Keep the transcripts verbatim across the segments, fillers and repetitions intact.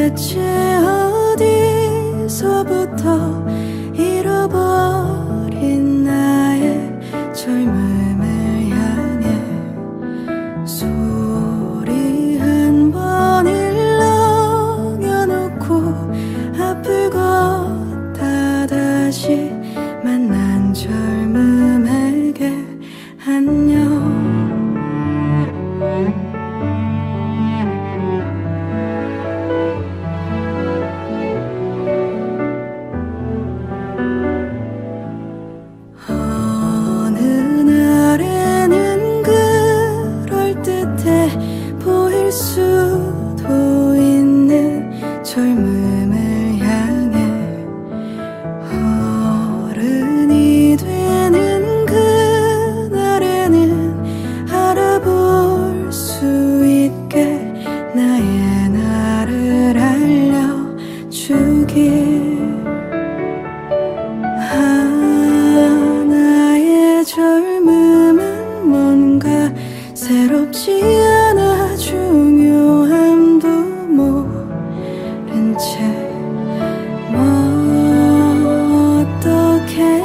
대체 어디서부터 잃어버린 나의 젊음을 향해 소리 한 번 일렁여놓고 앞을 걷다 다시 만난 젊음에게 안녕. 수도 있는 젊음을 향해 어른이 되는 그날에는 알아볼 수 있게 나의 나를 알려주길. 아, 나의 젊음은 뭔가 새롭지 않아 중요함도 모른 채 뭐 어떻게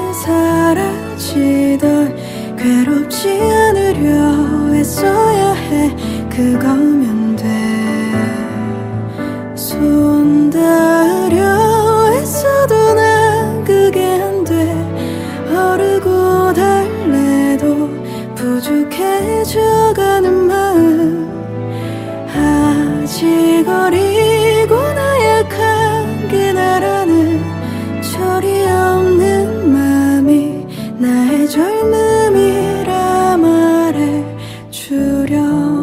사라지던 괴롭지 않으려 애써야 해. 그거면 돼. 손 닿으려 애써도 난 그게 안 돼. 어르고 달래도 부족해져가는 마음. 아직 어리고 나약한 게 나라는 철이 없는 맘이 나의 젊음이라 말해주려.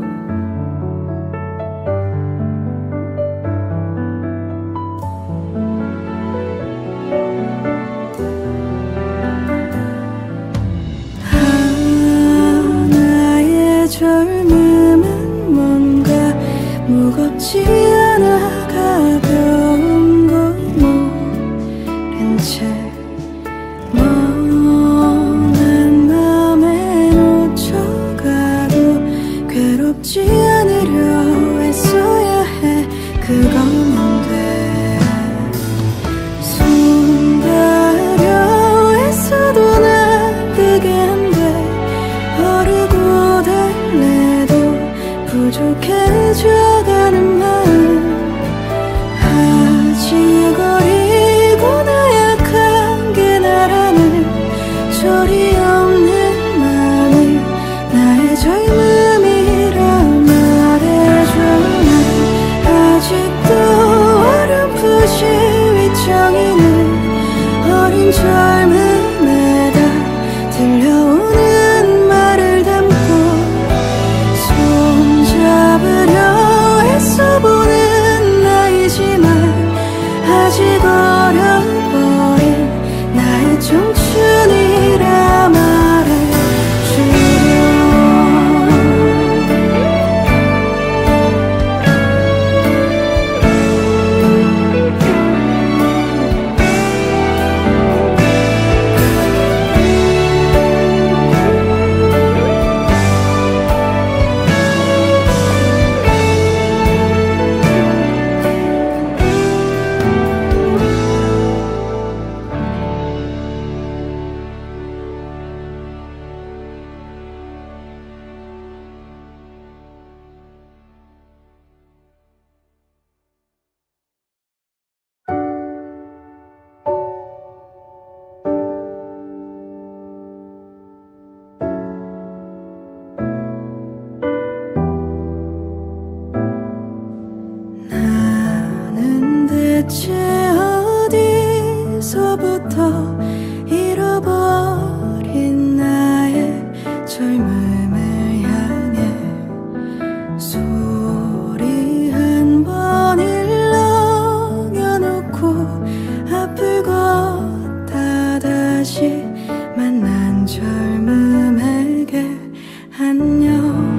젊음은 뭔가 무겁지 않아 가벼움도 모른 채 멍한 맘에 놓쳐가도 괴롭지 않으려 애써야 해. 그거면 돼. 손 닿으려 애써도 난 그게 안 돼. 어르고 달래도 부족해져가는 마음. 아직 어리고 나약한 게 나라는 철이 없는 맘이 나의 젊음이라 말해줘. 난 아직도 어렴풋이 휘청이는 어린 젊음에다 들려오는 말을 담고 손잡으려 애써보는 나이지만 아직 어려버린 나의 청춘이라 말해주려. 대체 어디서부터 잃어버린 나의 젊음을 향해 소리 한 번 일렁여놓고 앞을 걷다 다시 만난 젊음에게 안녕.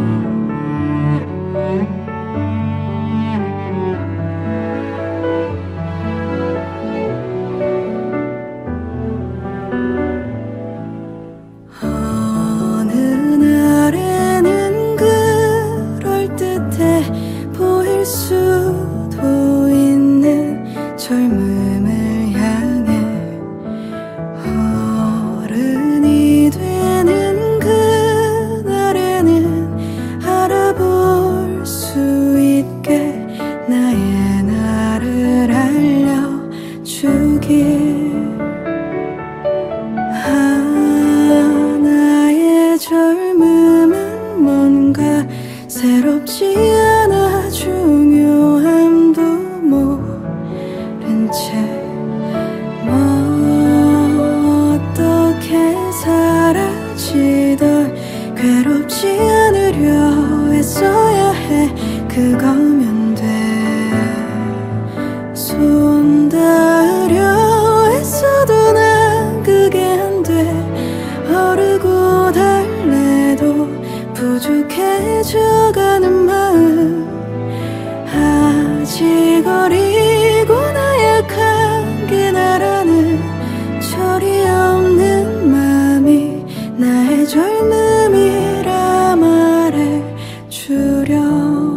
아직 어리고 나약한 그날아는 철이 없는 맘이 나의 젊음이라 말해주려.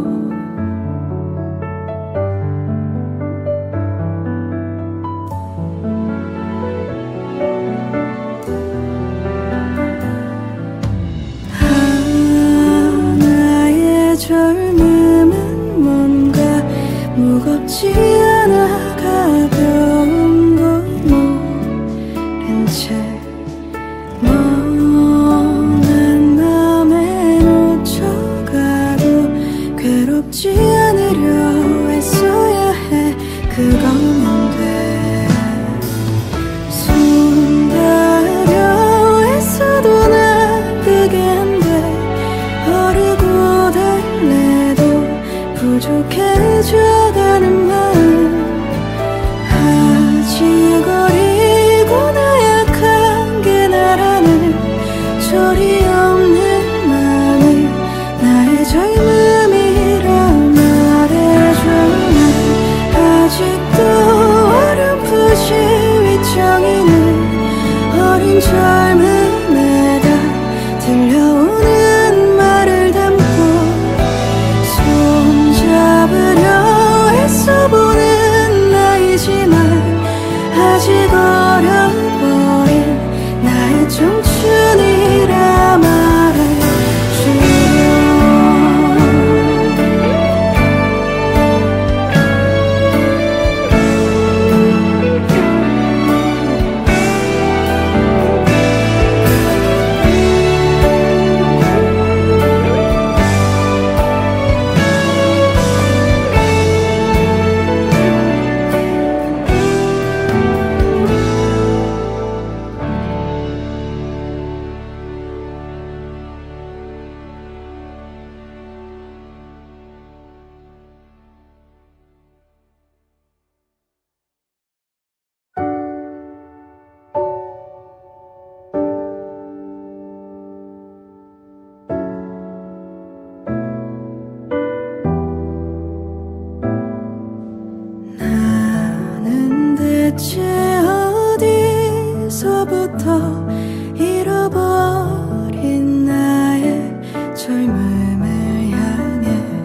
젊음은 뭔가 무겁지 않아 가벼움도 모른 채 멍한 맘에 놓쳐가도 괴롭지 않으려 애써야 해. 그거면 돼. 손 닿으려 애써도 난 그게 안 돼. 어리고 달래도 부족해져가는 마음. 아직 어리고 나약한 그날아는 철이 없는 맘이 나의 젊음이라 말해줘. 난 아직도 어렴풋이 휘청이는 어린 젊음에다 들려오는 말을 담고 손잡으려 애써보는 나이지만 아직 어려버린 나의 청춘이라 말해주려. 나는 대체 어디서부터 잃어버린 나의 젊음을 향해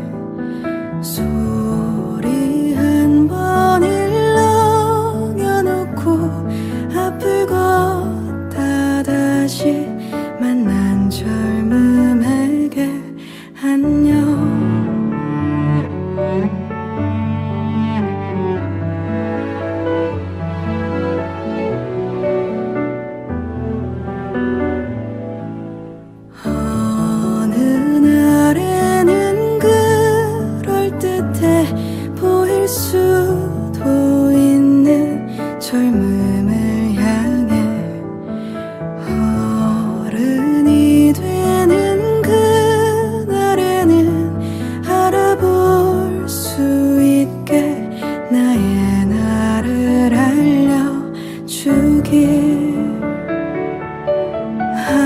소리 한 번 일렁여놓고 앞을 걷다 다시 만난 젊음에게 안녕. 수도 있는 젊음을 향해 어른이 되는 그날에는 알아볼 수 있게 나의 나를 알려주길. 아,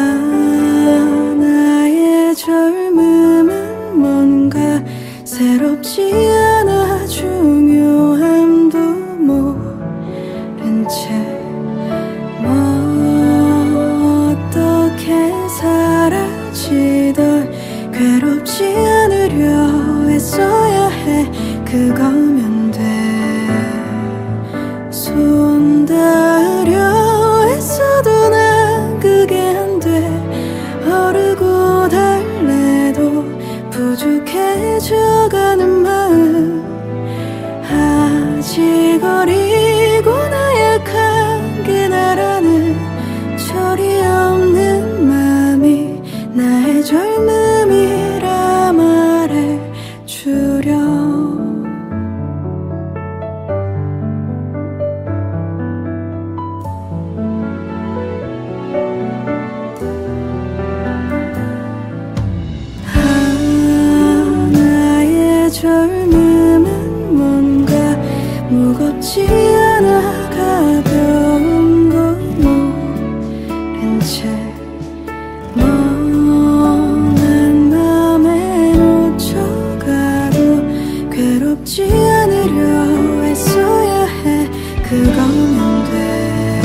나의 젊음은 뭔가 새롭지 않아 중요함도 모른 채 뭐 어떻게 사라지던 괴롭지 않으려 애써야 해. 그거면 돼. 손 닿으려 애써도 난 그게 안 돼. 어르고 달래도 부족해져가는 마음. 아직 어리고 나약한 그날아는 철이 없는 맘이 나의 젊음이라 말해주려. 젊음은 뭔가 무겁지 않아 가벼움도 모른 채 멍한 맘에 놓쳐가도 괴롭지 않아 않으려 애써야 해. 그거면 돼.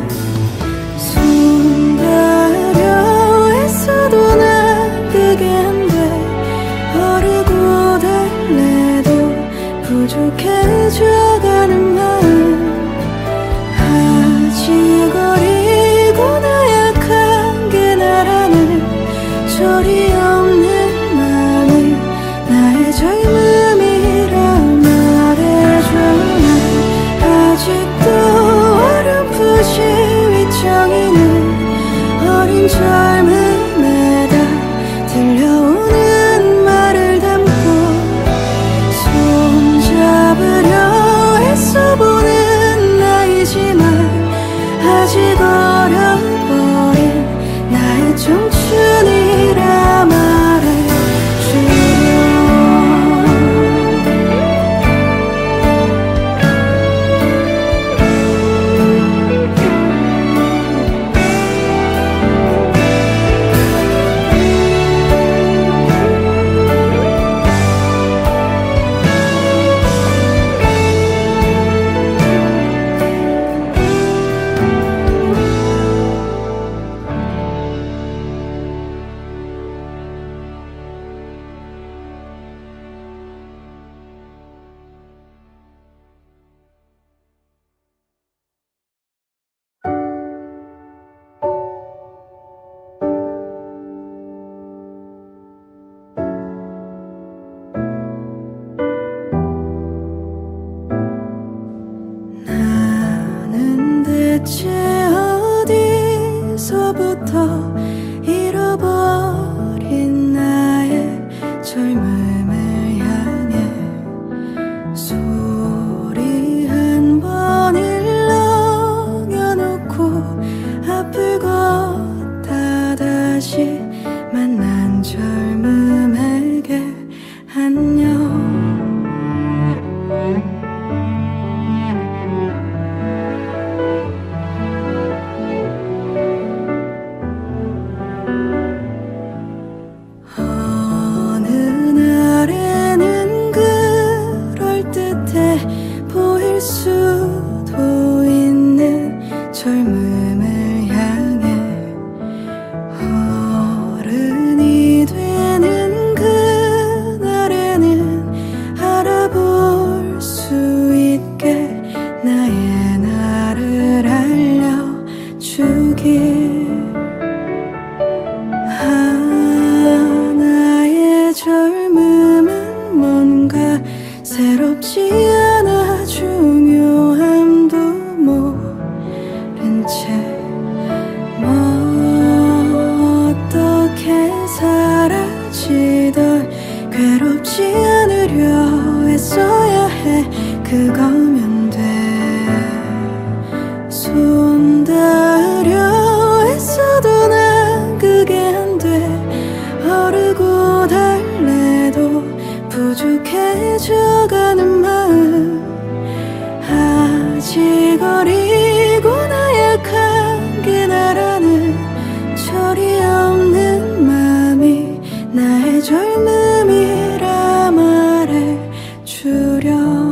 손 닿으려 애써도 난 그게 안 돼. 어르고 달래도 부족해져가는 마음. 아직 어리고 나약한 게 나라는 소리 없는 마음을 나의 젊음이라 말해줘. 난 아직도 어렴풋이 위청이는 어린 젊음에다 들려오는 말을 담고 손잡으려 애써보는 나이지만 아직 어려버린 나의 청춘이라 말해주려. 나는 대체 어디서부터 잃어버린 나의 젊음을 향해 소리 한 번 일렁여놓고 앞을 걷다 다시 만난 젊음에게 안녕. 어느 날에는 그럴듯해 보일 수도 있는 젊음을 향해 어른이 되는 그날에는 알아볼 수 있게 나의 나를 알려주길. 나의 젊음은 뭔가 새롭지 않아 중요함도 모른 채 뭐 어떻게 사라지던 괴롭지 않으려 애써야 해. 그거면 돼. 손 닿으려 애써도 난 그게 안 돼. 어르고 달래도 부족해져가는 마음. 아직 어리고 나약한 게 나라는 철이 없는 마음이 나의 젊음이라 말해주려.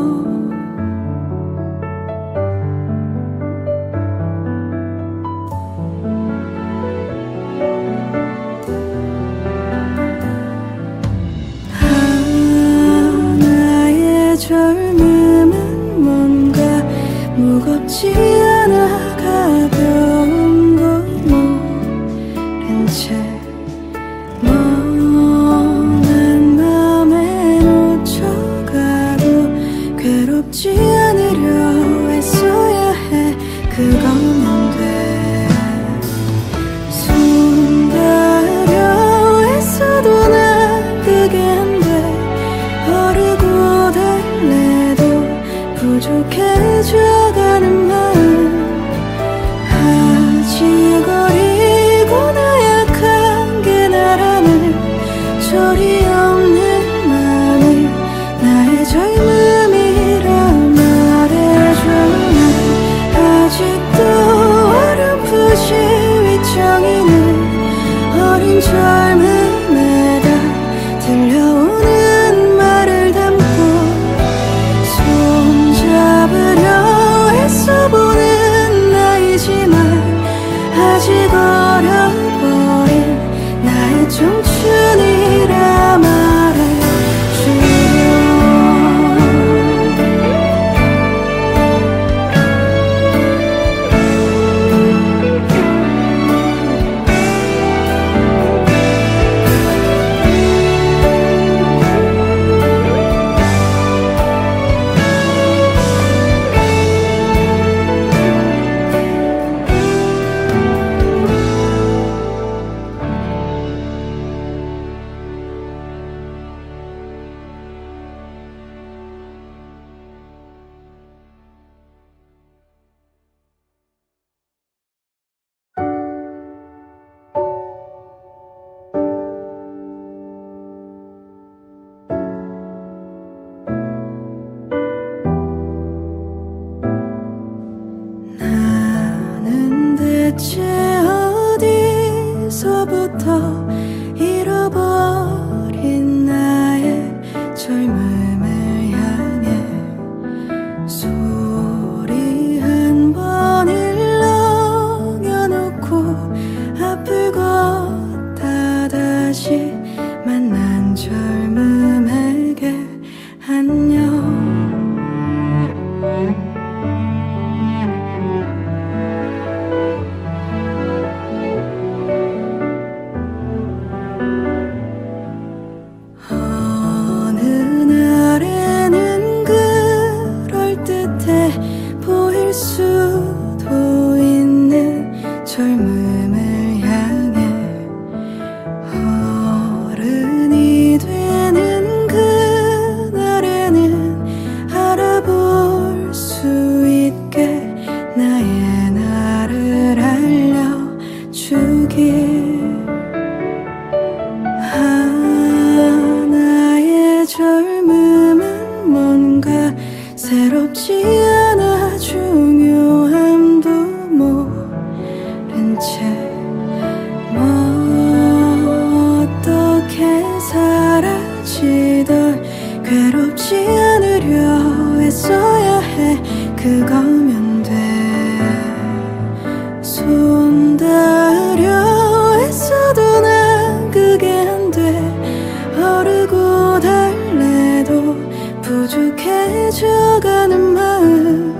젊음은 뭔가 무겁지 않아 가벼움도 모른 채 멍한 맘에 놓쳐가도 괴롭지 않으려 애써야 해. 그거면 돼. 손 닿으려 애써도 난 그게 안 돼. 어르고 달래도 부족해져가는 마음. 아직 어리고 나약한 게 나라는 소리 없는 마음을 나의 젊음이라 말해줘. 난 아직도 어렴풋이 위청이는 어린 젊음에다 들려오는 말을 담고 손 더 잃어버린 나의 젊음을 향해 소리 한 번 일렁여놓고 앞을 걷다 다시 만난 젊음에게 안녕. 어느 날에는 그럴듯해 보일 수도 있는 젊음을 향해 어른이 되는 그날에는 알아볼 수 있게 나의 나를 알려주길. 하나의 젊음은 뭔가 새롭지 않아 중요함도 모른 채 뭐 어떻게 사라지던 괴롭지 않으려 애써야 해. 그거면 돼. 손 닿으려 애써도 난 그게 안 돼. 어르고 달래도 부족해져가는 마음.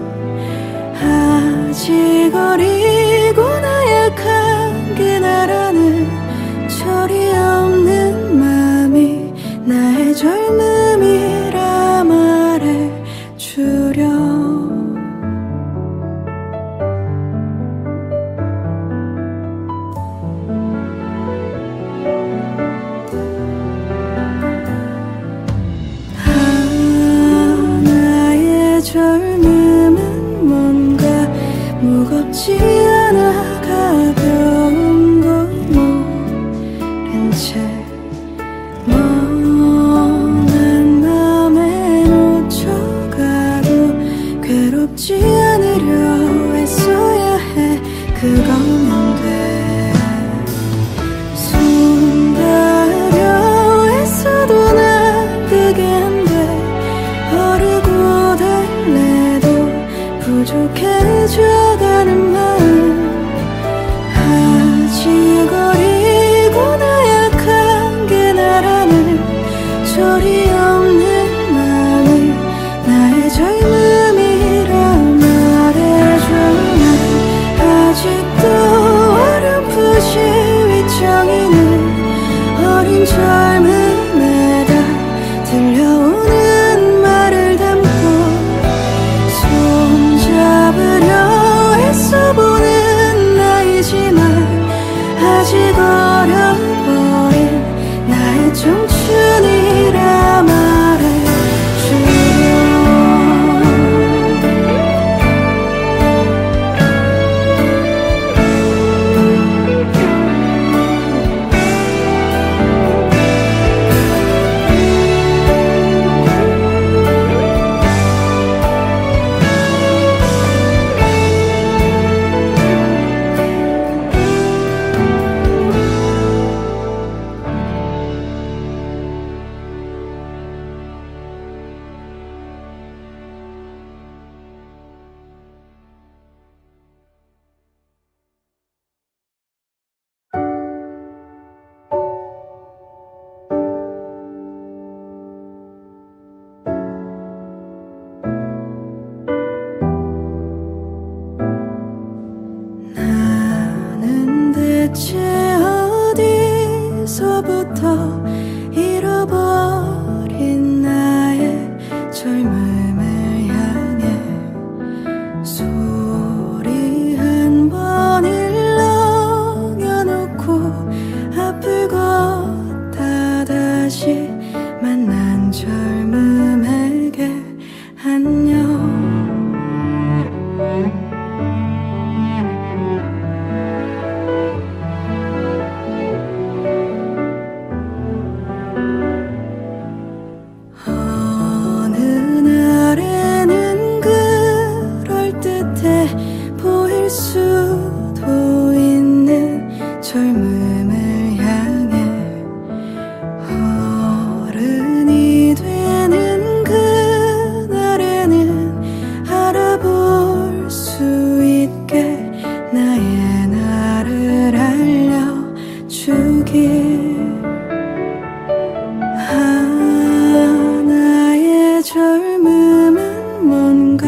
아직 어리고 나약한 게 나라는 철이 없는 맘이 나의 젊음이라 말해주려. 젊음은 뭔가 무겁지 않아 가벼움도 모른 채 멍한 맘에 놓쳐가도 괴롭지 않으려 애써야 해. 그거면 돼. 손 닿으려 애써도 난 그게 안 돼. 어르고 달래도 부족해져가는 마음. 아직 어리고 나약한 게 나라는 철이 없는 마음을 나의 젊음이라 말해줘. 아직도 어렴풋이 휘청이는 어린 젊음에다 들려오는 말을 담고 손잡으려 애써보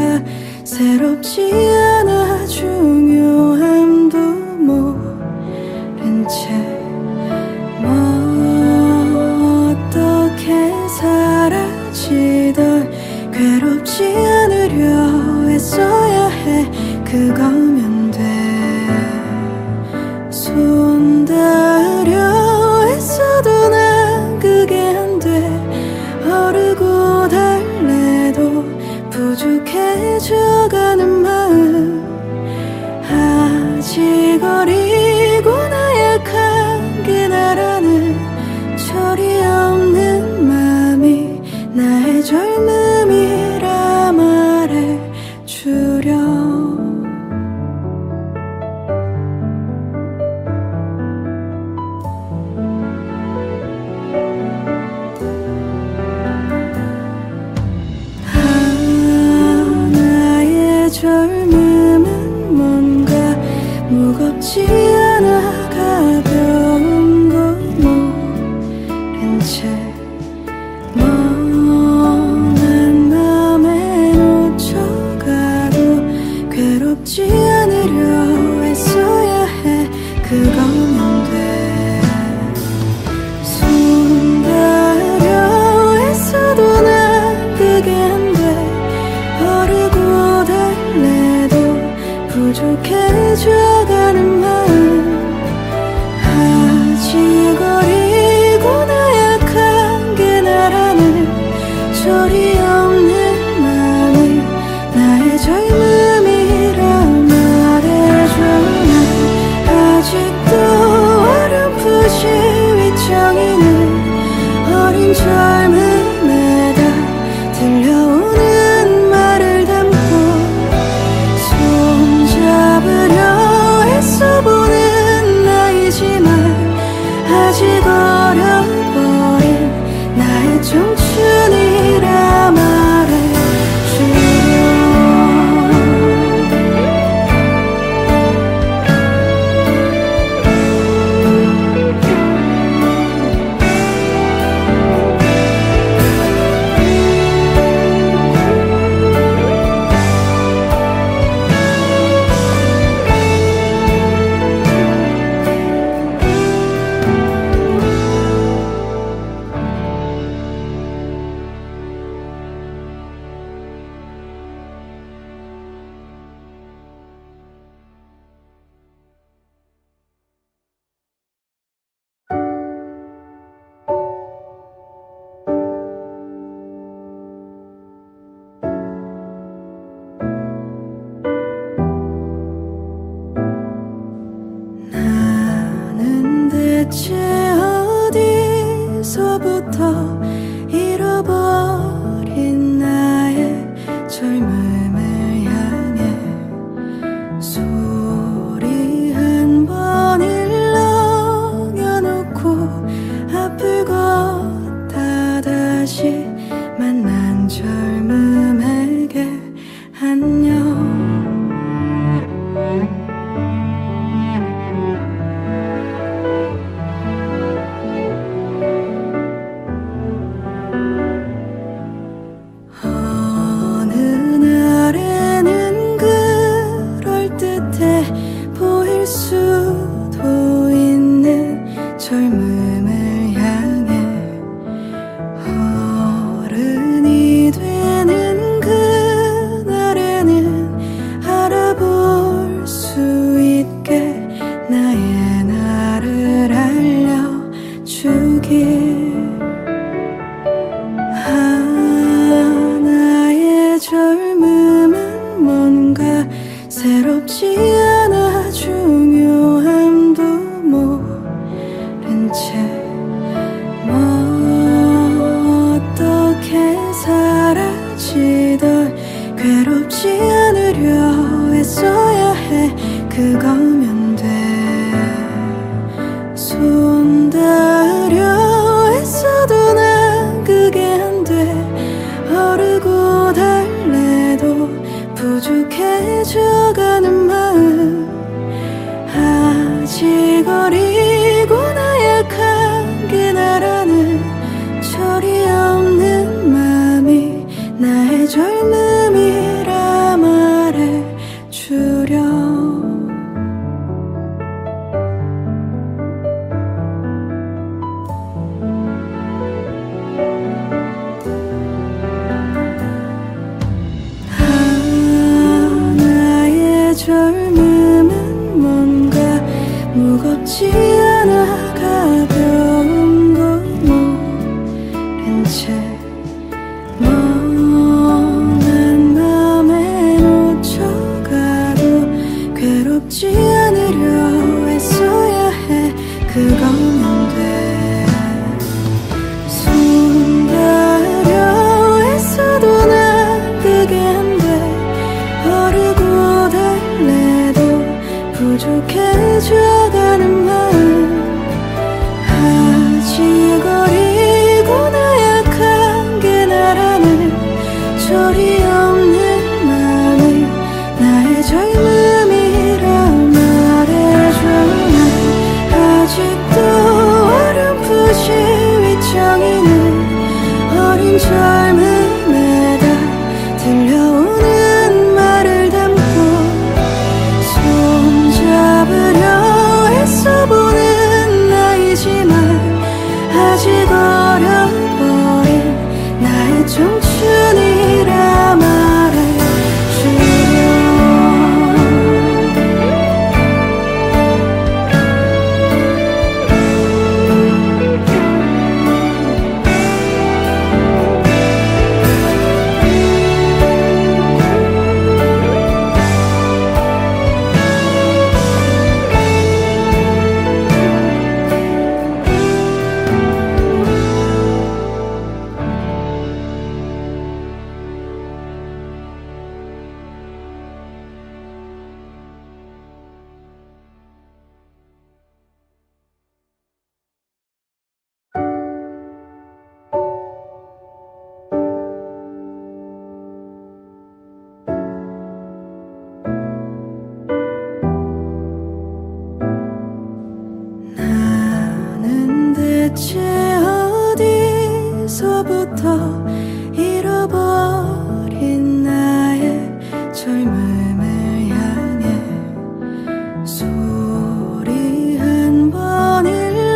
뭔가 새롭지 않아 중요함도 모른 채 뭐 어떻게 사라지던 괴롭지 않으려 애써야 해 그거면 돼 손 닿으려 애써도 난 그게 안 돼 어르고 달래도 부족해져가는 마음 아직 어리고 나약한 게 나라는 철이 없는 맘이 나의 젊음이라 말해주려 젊음은 뭔가 무겁지 않아 가벼움도 모른 채 멍한 맘에 놓쳐가도 괴롭지 않으려 애써야 해 그거면 돼 손 닿으려 애써도 난 그게 안 돼 어르고 달래도 부족해져가는 마음 아직 어리고 나약한 게 나라는 철이 없는 맘이 나의 젊음이라 말해줘 난 아직도 어렴풋이 휘청이는 어린 젊음에다 들려오는 애써보는 나이지만 아직 어려버린 나의 청춘이라 말해주려 대체 어디서부터 잃어버린 나의 젊음을 향해 소리 한 번 일렁여놓고 앞을 걷다 다시 만난 젊음에게 안녕 수도 있는 젊음을 향해 어른이 되는 그날에는 알아볼 수 있게 나의 나를 알려주길 아, 나의 젊음은 뭔가 새롭지 않아 중요함도 모른 채 뭐 어떻게 사라지던 괴롭지 않으려 애써야 해 그거면 돼 손 닿으려 애써도 난 그게 안 돼 어르고 달래도 부족해져가는 마음 아직 어리고 나약한 게 나라는 철이 없는 맘이 나의 젊음이라 젊음은 뭔가 무겁지 않아 가벼움도 모른 채 멍한 맘에 놓쳐가도 괴롭지 않으려 애써야 해. 그거면 돼. 손 닿으려 애써도 난 그게 안 돼. 어르고 달래도 부족해져가는 마음. 아직 어리고 나약한 게 나라는 절이 없는 마음을 나의 젊음이라 말해줘. 난 아직도 어렴풋이 위청이는 어린 젊음에다 들려오는 말을 담고 손잡으려 애써보는 나이지만 아직 어려버린 나의 청춘이라 말해주려. 나는 대체 어디서부터 잃어버린 나의 젊음을 향해 소리 한 번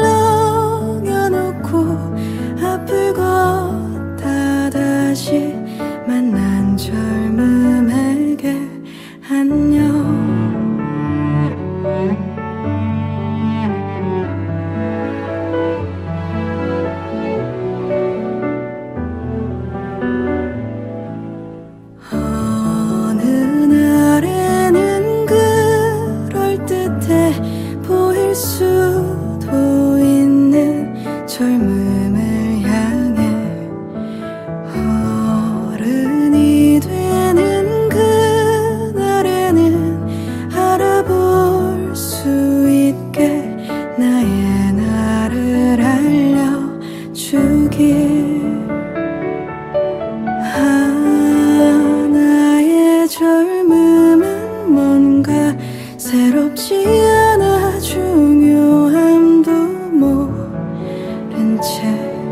일렁여놓고 앞을 걷다 다시 만난 젊음에게 안녕. 어느 날에는 그럴듯해 보일 수도 있는 젊음을 향해 어른이 되는 그날에는 알아볼 수 있게 나의 나를 알려주길. 나의 젊음은 뭔가 새롭지 않아 중요함도 모른 채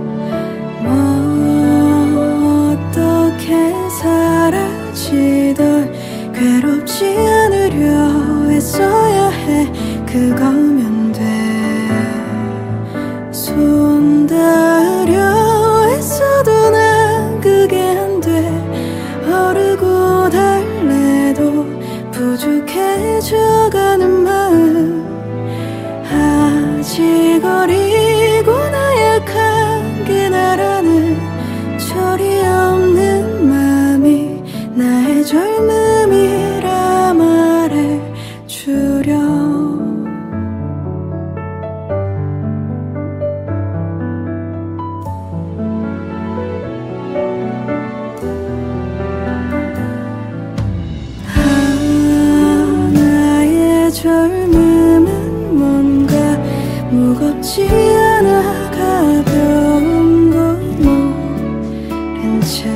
뭐 어떻게 사라지던 괴롭지 않으려 애써야 해. 그거면 돼. 손 닿으려 애써도 난 그게 안 돼. 어르고 달래도 부족해져가는 마음. 아직 어리고 나약한 게 나라는 절이 없는 마음이 나의 젊음이라 말해주려. 젊음은 뭔가 무겁지 않아 가벼움도 모른 채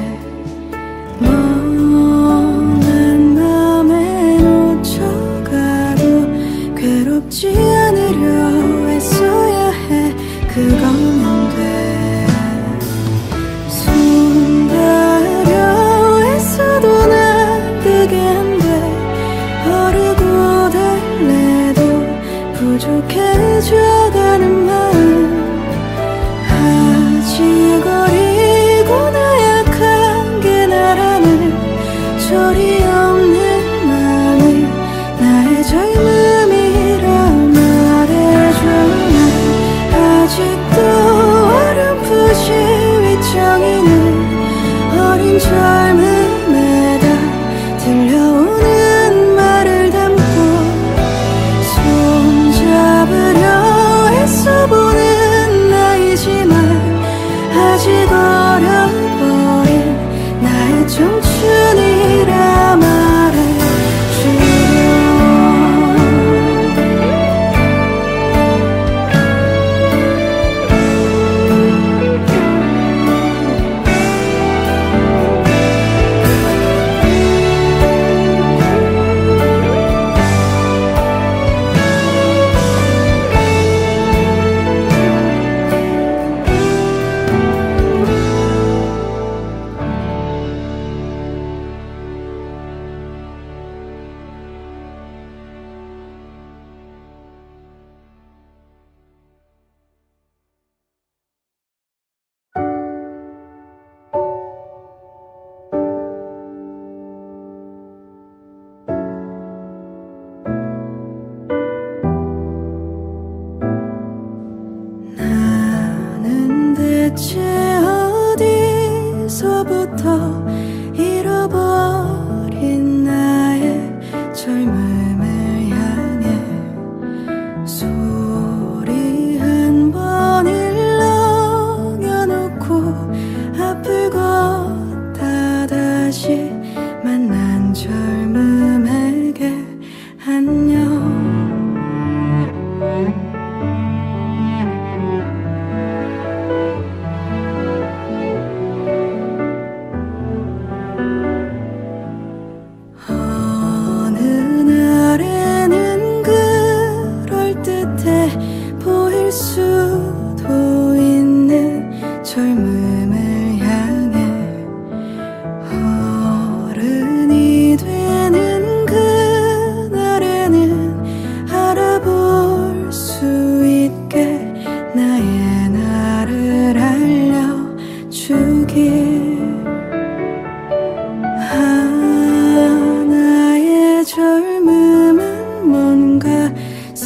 멍한 맘에 놓쳐가도 괴롭지 않으려 애써야 해. 그거면 돼. 손 닿으려 애써도 난 그게 안 돼. 어르고 달래도 부족해져가는 마음. 아직 어리고 나약한 게 나라는 절이 없는 마음을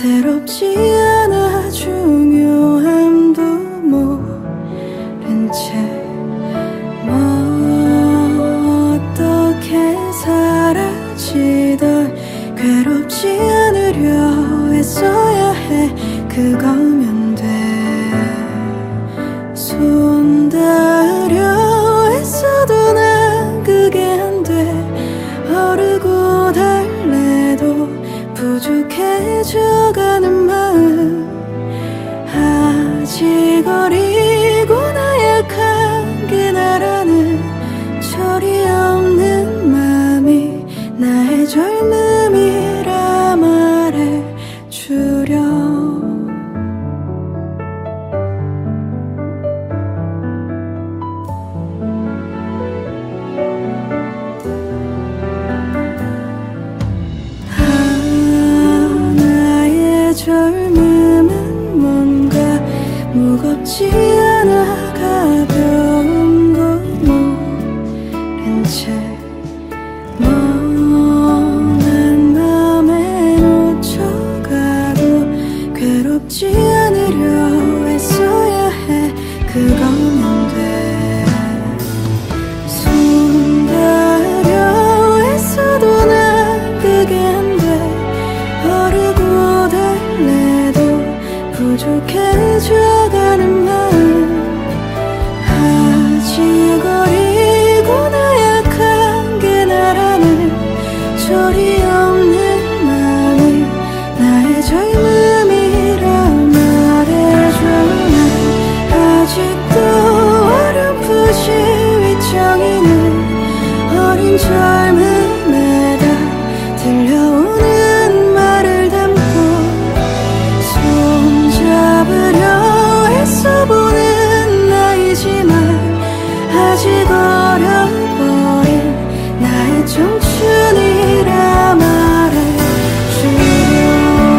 새롭지 않아 중요함도 모른 채 뭐 어떻게 사라지던 괴롭지 않으려 애써야 해 그거면 돼 손 닿으려 애써도 난 그게 안 돼 어르고 달래도 부족해져가는 마음 아직 어리고 나약한 게 나라는 철이 없는 맘이 나의 젊음이라 말해주려 젊음은 뭔가 무겁지 않아 가벼움도 모른 채 멍한 맘에 놓쳐가도 괴롭지 않으려 애써야 해 그거면 돼 손 닿으려 애써도 난 그게 안 돼 어르고 달래도 부족해져가는 마음 아직 어리고 나약한 게 나라는 철이 없는 마음이 나의 젊음이라 말해줘 난 아직도 어렴풋이 휘청이는 어린 젊음에다 들려오는 잡으려 애써보는 나이지만 아직 어려버린 나의 청춘이라 말해주려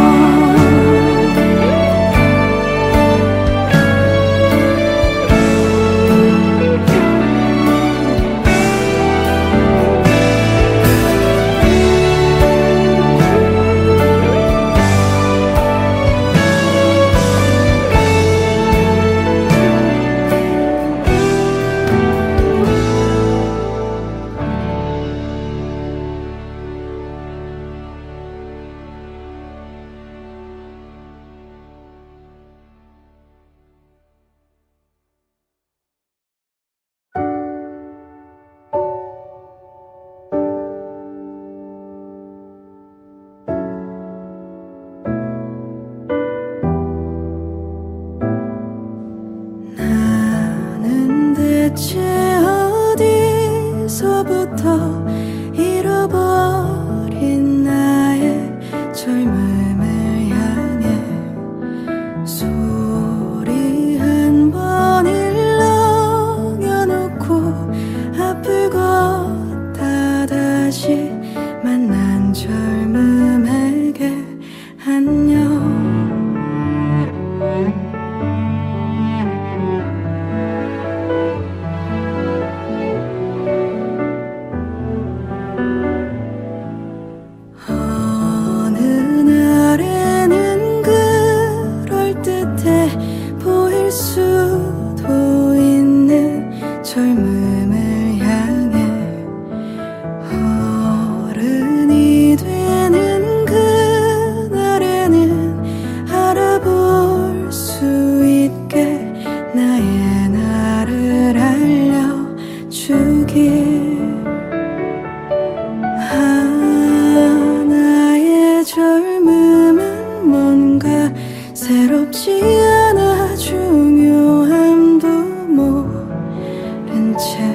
대체 어디서부터 잃어버린 나의 젊음을 향해 소리 한 번 일렁여놓고 앞을 걷다 다시 만난 젊음에게 안녕 수도 있는 젊음을 향해 어른이 되는 그날에는 알아볼 수 있게 나의 나를 알려주길 아 나의 젊음은 뭔가 새롭지 않아 중요함도 모른 채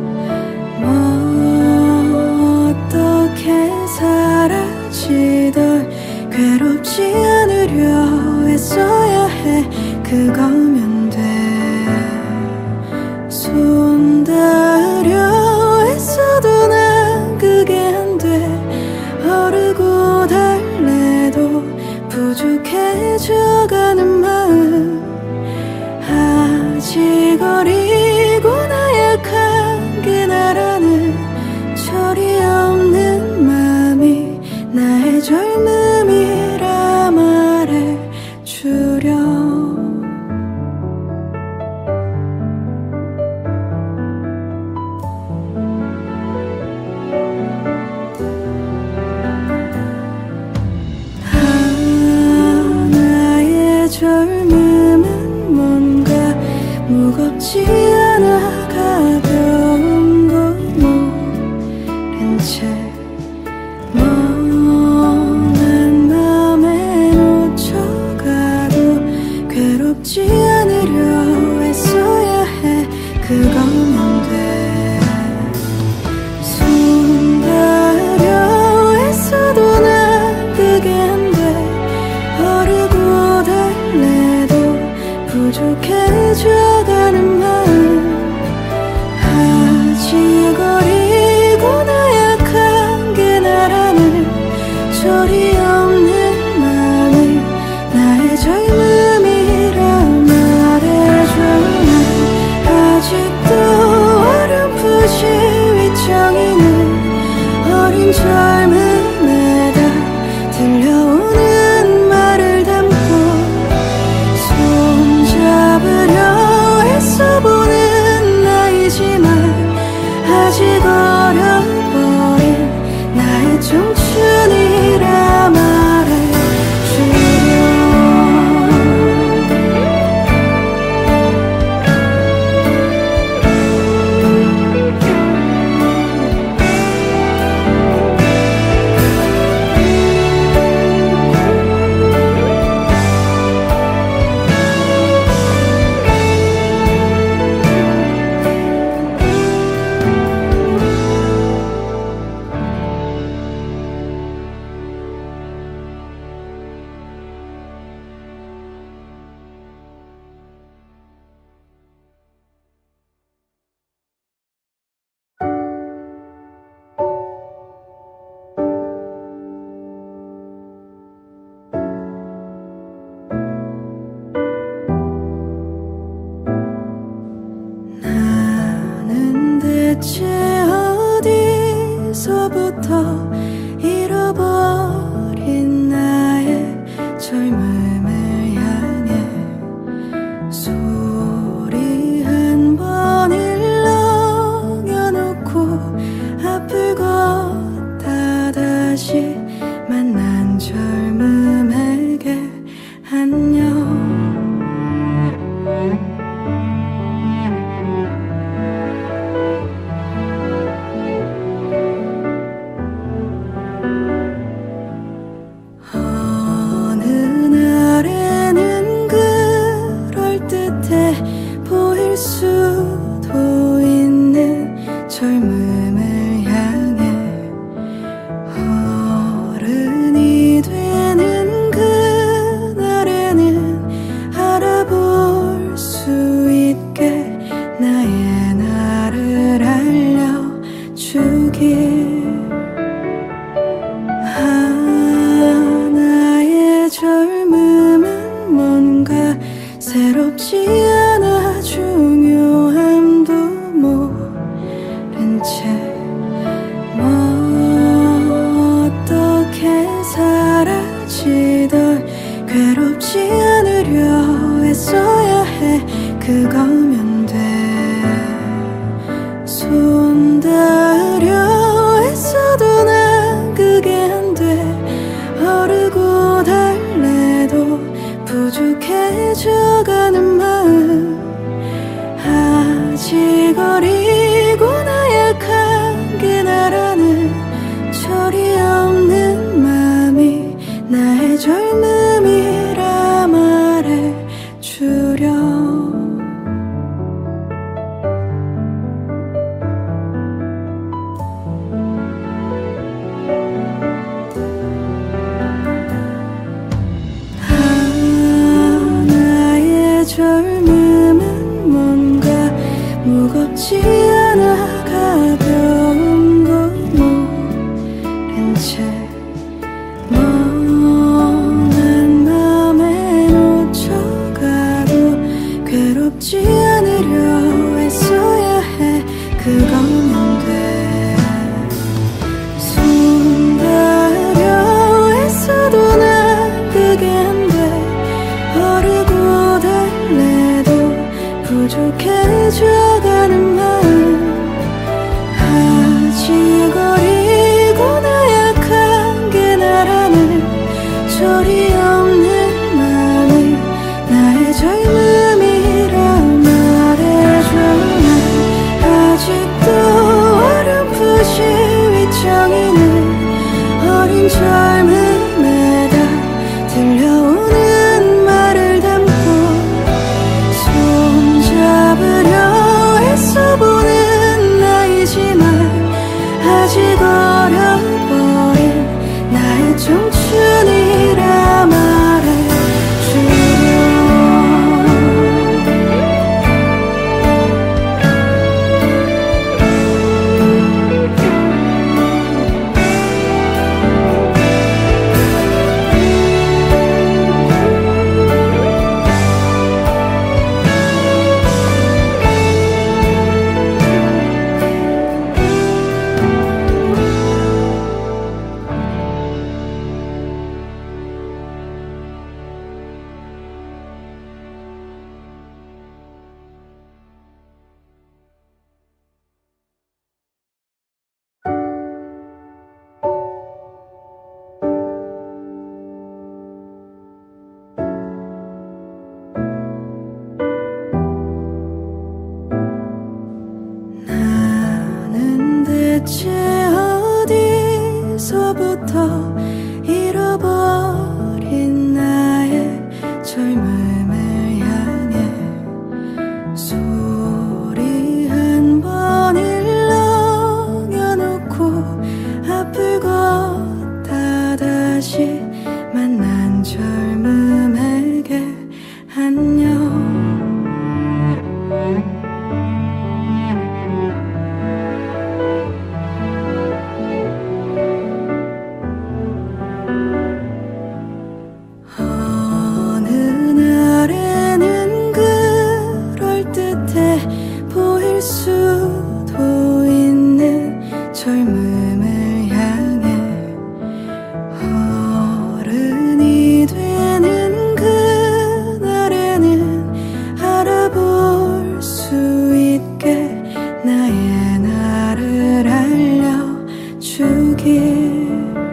뭐 어떻게 사라지던 괴롭지 않으려 애써야 해 그거면 돼 손 닿으려 애써도 난 그게 안 돼 어르고 달래도 부족해져가는 마음 아직 어리고 나약한 게 나라는 철이 없는 맘이 나의 젊음이라 말해 젊음은 뭔가 무겁지 않아 가벼움도 모른 채 멍한 맘에 놓쳐가도 괴롭지 않으려 애써야 해. 그거면 돼. 손 닿으려 애써도 난 그게 안 돼. 어르고 달래도 부족해져가는 마음. 아직 어리고 나약한 게 나라는 소리 없는 맘을 나의 젊음이라 말해줘. 난 아직도 어렴풋이 휘청이는 어린 젊음에다 들려오는 말을 담고 손잡으려 애써보는 나이지만 아직 어려버린 나의 청춘이라 말해주려. 나는 대체 어디서부터 잃어버린 나의 젊음을 향해 소리 한 번 일렁여놓고 앞을 걷다 다시 만난 젊음에게 안녕. 어느 날에는 그럴듯해 보일 수도 있는 젊음을 향해 어른이 되는 그날에는 알아볼 수 있게 나의 나를 알려주길. 나의 젊음은 뭔가 새롭지 않아 중요함도 모른 채 뭐 어떻게 사라지던 괴롭지 않으려 애써야 해. 그거면 돼. 손 닿으려 애써도 난 그게 안 돼. 어르고 달래도 부족해져가는 마음. 아직 어리고 나약한 게 나라는 소리 없는 맘이 나의 젊음이라 말해주려. 젊음은 뭔가 무겁지 않아 가벼움도 모른 채 멍한 맘에 놓쳐가도 괴롭지 않으려 애써야 해. 그거면 돼. 손 닿으려 애써도 난 그게 안 돼. 어르고 달래도 부족해져가는 마음. 아직 어리고 나약한 어디서부터 잃어버린 나의 젊음을 향해 소리 한 번 일렁여놓고 앞을 걷다 다시 만난 젊음에게 안녕. 어느 날에는 그럴듯해 보일 수도 있는 젊음을 향해 어른이 되는 그날에는 알아볼 수 있게 나의 나를 알려주길.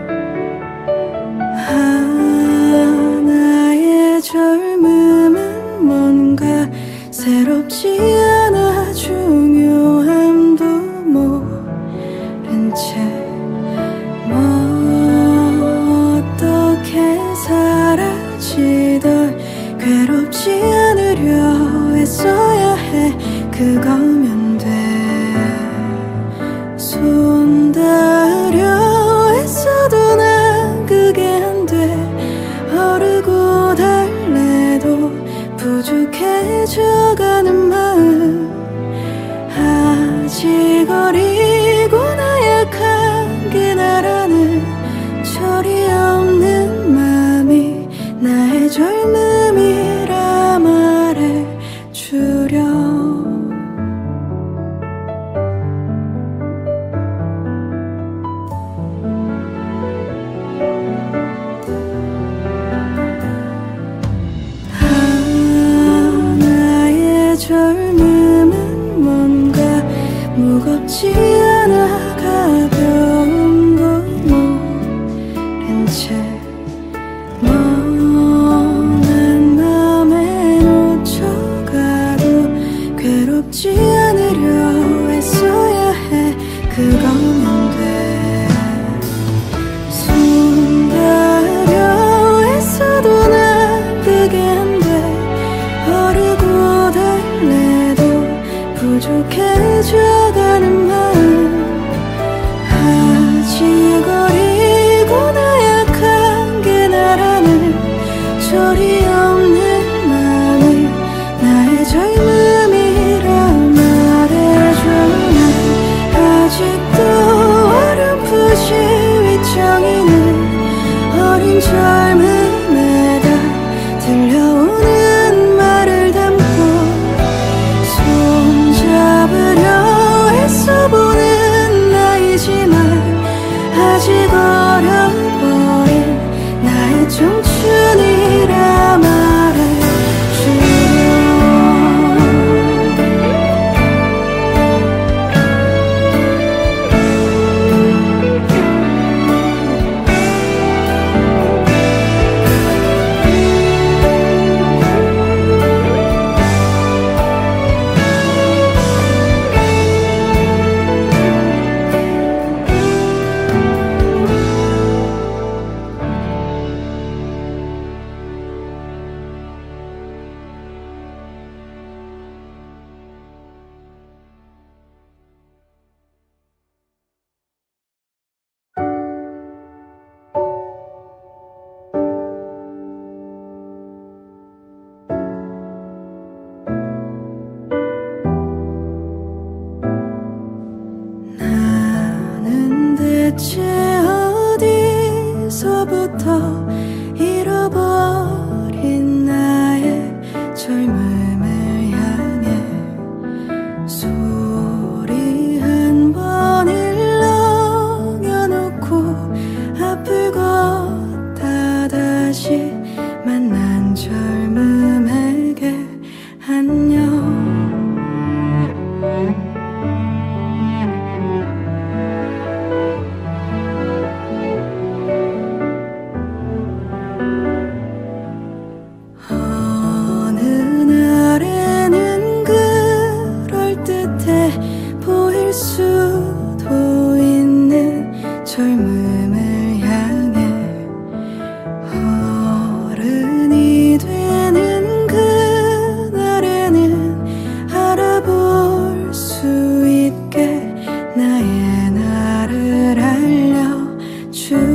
나의 젊음은 뭔가 새롭지 않아 중요함도 모른 채 뭐 어떻게 사라지던 괴롭지 않으려 애써야 해. 그거면 돼. 손 닿으려 애써도 난 그게 안 돼. 어르고 달래도 부족해져가는 마음 아직 어리고 나약한 그날아는 철이 없는 맘이 나의 젊음이라 말해주려. 젊음은 뭔가 무겁지 않아 가벼움도 모른 채 멍한 맘에 놓쳐가도 괴롭지 않으려 애써야 해. 그거면 돼. 손 닿으려 애써도 난 그게 안 돼. 어르고 달래도 부족해져가는 마음 아직 어리고 나약한 그날아는 철이 없는 마음이 나의 젊음이라 말해줘. 난 아직도 어렴풋이 휘청이는 어린 젊음에다 들려오는 말을 담고 손잡으려 애써보는 나이지만 아직 어려버린 나의 청춘이라 말해주려. 나는 대체 어디서부터 잃어버린 나의 젊음을 향해 소리 한 번 일렁여놓고 앞을 걷다 다시 만난 젊음에게 안녕.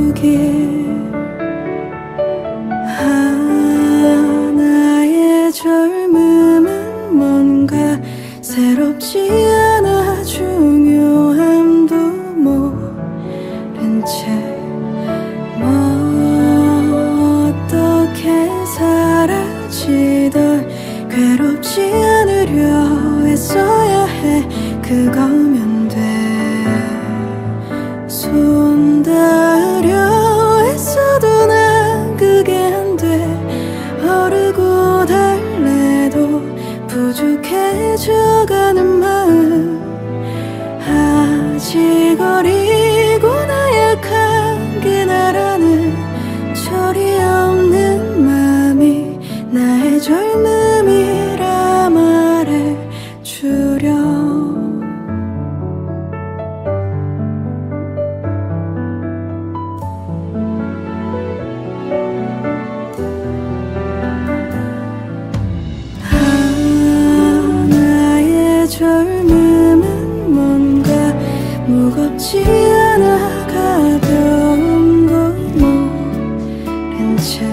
주길. 하나의 젊음은 뭔가 새롭지 않아 중요함도 모른 채 뭐 어떻게 사라지던 괴롭지 않으려 애써야 해. 그거면 돼. 손 닿으려 애써도 난 그게 안 돼. 어르고 달래도 부족해져가는 마음. 아직 어리고 나약한 게 나라는 철이 없는 마음이 나의 젊음이라 말해주려. 젊음은 뭔가 무겁지 않아 가벼움도 모른 채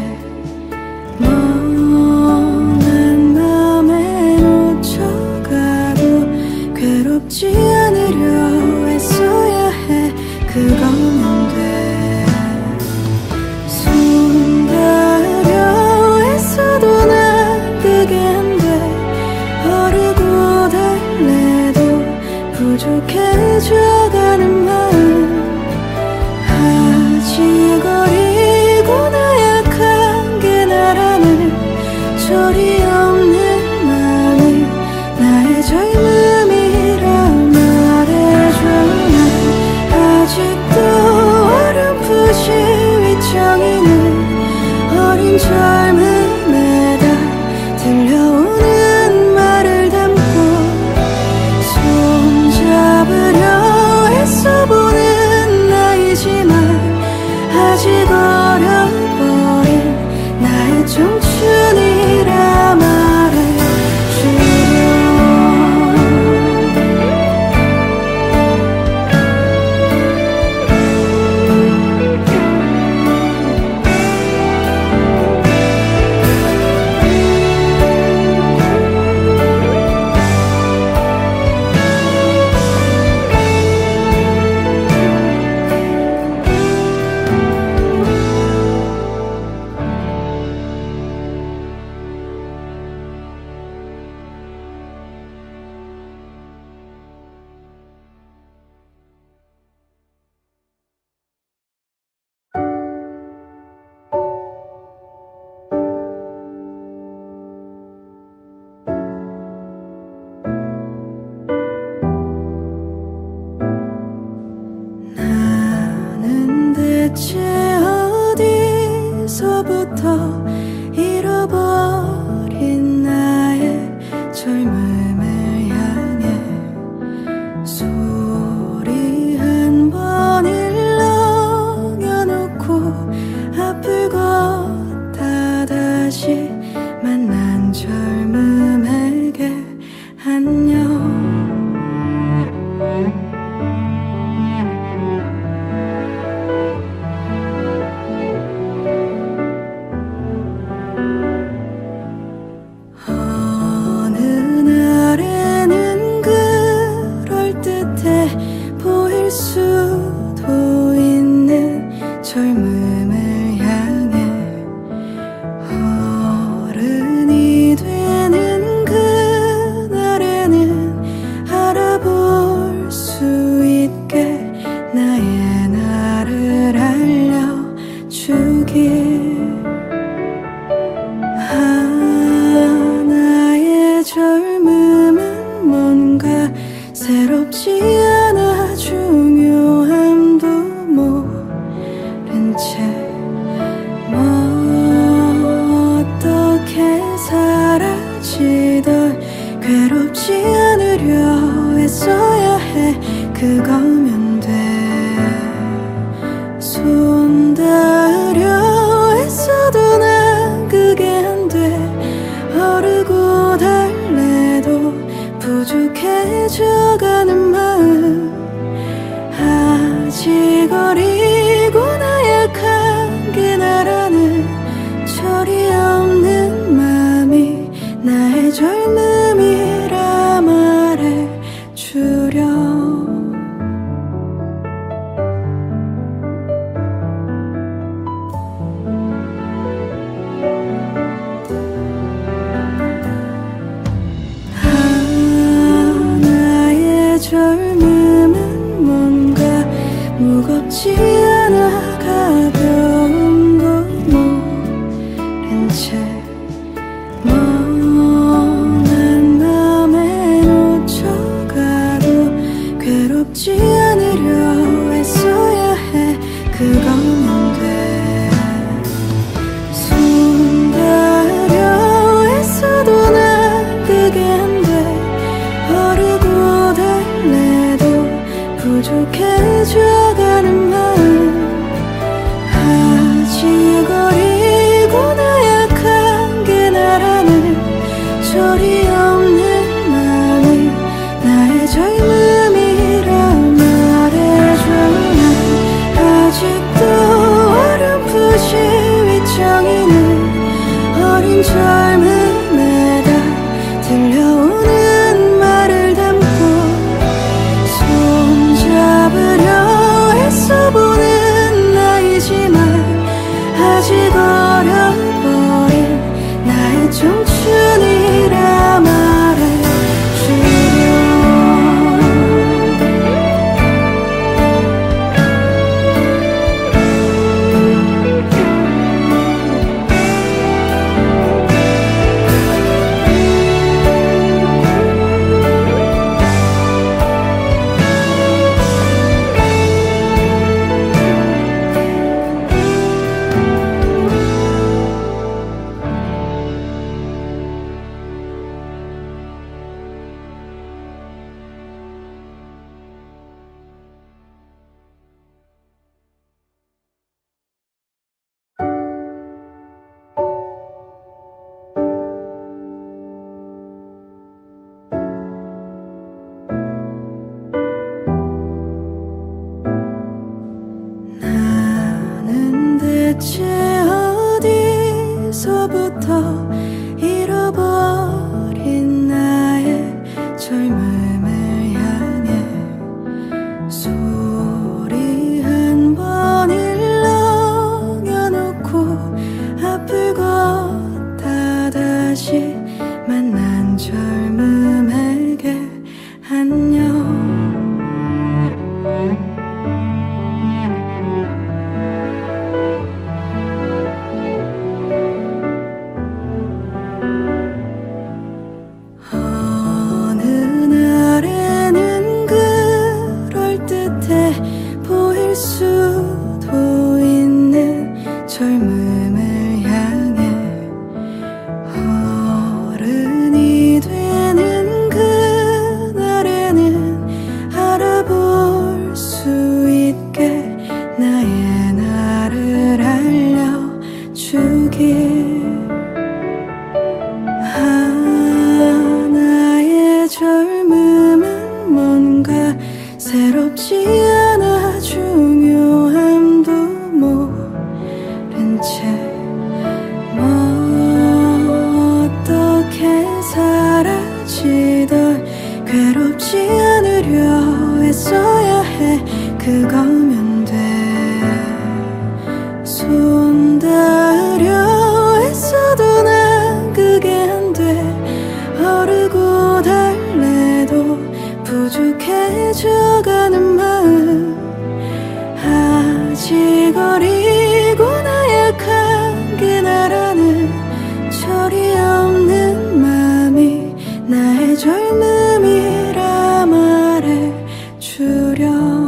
멍한 맘에 놓쳐가도 괴롭지 않으려 애써야 해. 그거면 돼. 손 닿으려 애써도 난 그게 안 돼. 어르고 달래도 부족해져가는 마음. 아직 어리고 나약한 게 나라는 철이 없는 마음이 나의 젊음이라 말해줘. 난 아직도 어렴풋이 휘청이는 어린 젊음에다 들려오는 말을 담고 손잡으려 애써보는 나이지만 아직 어려버린 나의 청춘이라 말해주려. 대체 어디서부터 잃어버린 나의 젊음을 향해 소리 한 번 일렁여놓고 앞을 걷다 다시 만난 젊음에게 안녕. 수도 있는 젊음을 향해 어른이 되는 그날에는 알아볼 수 있게 나의 나를 알려주길. 하나의 젊음은 뭔가 새롭지 않아 중요함도 모른 채 뭐 어떻게 사라지던 괴롭지 않으려 애써야 해. 그거면 돼. 손 닿으려 애써도 난 그게 안 돼. 어르고 달래도 부족해져가는 마음. 아직 어리고 나약한 더 잃어버린 나의 젊음을 향해 소리 한 번 일렁여놓고 앞을 걷다 다시 만난 젊음에게 안녕. 어느 날에는 그럴듯해 보일 수도 있는 젊음을 향해 어른이 되는 그날에는 알아볼 수 있게 나의 나를 알려주길. 하나의 젊음은 뭔가 새롭지 않아 중요함도 모른 채 뭐 어떻게 사라지던 괴롭지 않으려 애써야 해. 그거면 돼. 손 닿으려 애써도 난 그게 안 돼. 어르고 달래도 부족해져가는 마음 아직 어리고 나약한 그날아는 철이 없는 마음이 나의 젊음이라 말해주려.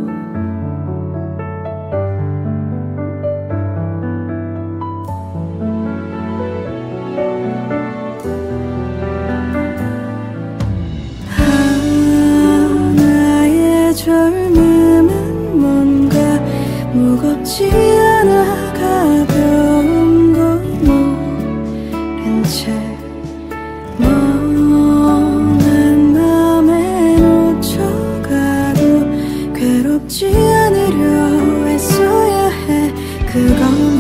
젊음은 뭔가 무겁지 않아 가벼움도 모른 채 멍한 맘에 놓쳐가도 괴롭지 않으려 애써야 해. 그건